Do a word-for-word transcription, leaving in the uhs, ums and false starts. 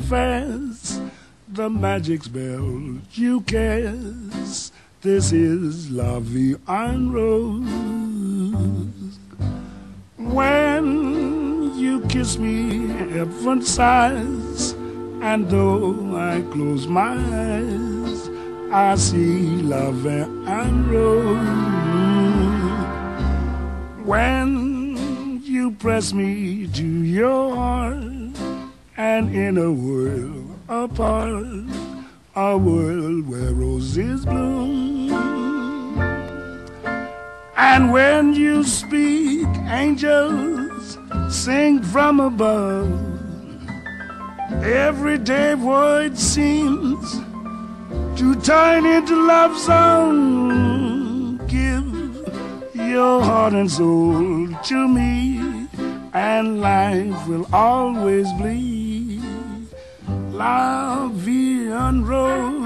confess the magic spell you cast. This is La Vie en Rose. When you kiss me, heaven sighs, and though I close my eyes, I see La Vie en Rose. When you press me to your heart, and in a world apart, a world where roses bloom. And when you speak, angels sing from above. Everyday void seems to turn into love song. Give your heart and soul to me, and life will always be La Vie en Rose.